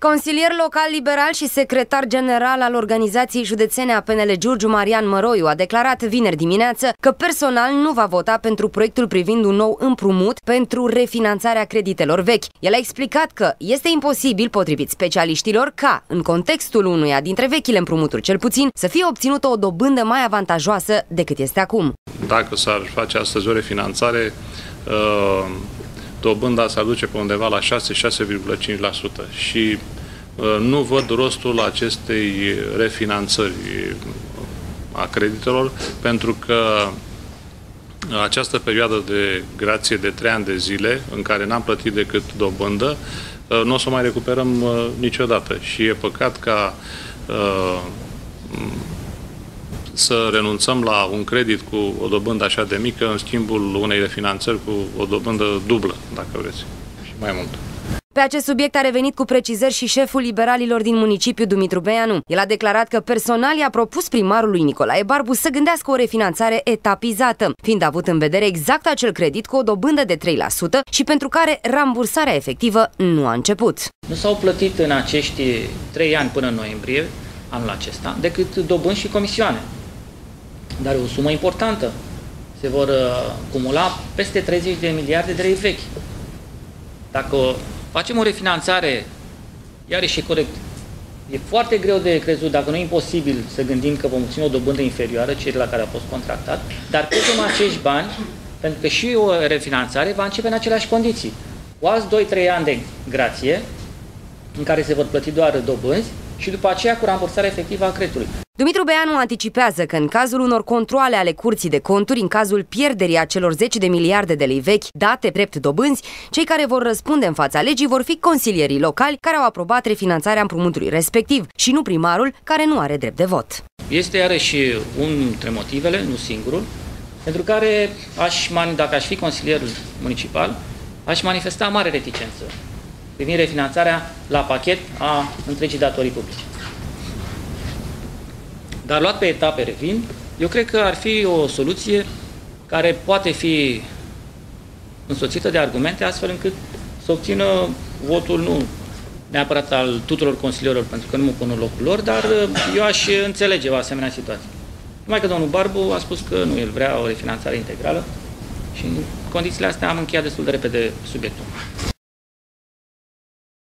Consilier local liberal și secretar general al organizației județene a PNL Giurgiu, Marian Măroiu, a declarat vineri dimineață că personal nu va vota pentru proiectul privind un nou împrumut pentru refinanțarea creditelor vechi. El a explicat că este imposibil, potrivit specialiștilor, ca, în contextul unuia dintre vechile împrumuturi cel puțin, să fie obținută o dobândă mai avantajoasă decât este acum. Dacă s-ar face astăzi o refinanțare, dobânda s-ar duce pe undeva la 6-6,5% și nu văd rostul acestei refinanțări a creditelor, pentru că această perioadă de grație de 3 ani de zile, în care n-am plătit decât dobândă, nu o să o mai recuperăm niciodată și e păcat ca să renunțăm la un credit cu o dobândă așa de mică în schimbul unei refinanțări cu o dobândă dublă, dacă vreți, și mai mult. Pe acest subiect a revenit cu precizări și șeful liberalilor din municipiu, Dumitru Beanu. El a declarat că personal i-a propus primarului Nicolae Barbu să gândească o refinanțare etapizată, fiind avut în vedere exact acel credit cu o dobândă de 3% și pentru care rambursarea efectivă nu a început. Nu s-au plătit în acești 3 ani până în noiembrie anul acesta decât dobânzi și comisioane. Dar e o sumă importantă. Se vor acumula peste 30 de miliarde de lei vechi. Dacă facem o refinanțare, iarăși e corect, e foarte greu de crezut, dacă nu e imposibil, să gândim că vom obține o dobândă inferioară celei la care a fost contractat, dar pierdem acești bani, pentru că și o refinanțare va începe în aceleași condiții. Cu alți 2-3 ani de grație, în care se vor plăti doar dobânzi, și după aceea cu rambursarea efectivă a creditului. Dumitru Beanu anticipează că în cazul unor controale ale Curții de Conturi, în cazul pierderii acelor 10 de miliarde de lei vechi date drept dobânzi, cei care vor răspunde în fața legii vor fi consilierii locali care au aprobat refinanțarea împrumutului respectiv și nu primarul, care nu are drept de vot. Este iarăși unul dintre motivele, nu singurul, pentru care dacă aș fi consilier municipal, aș manifesta mare reticență privind refinanțarea la pachet a întregii datorii publice. Dar luat pe etape, revin, eu cred că ar fi o soluție care poate fi însoțită de argumente astfel încât să obțină votul nu neapărat al tuturor consilierilor, pentru că nu mă pun în locul lor, dar eu aș înțelege o asemenea situație. Numai că domnul Barbu a spus că nu, el vrea o refinanțare integrală și în condițiile astea am încheiat destul de repede subiectul.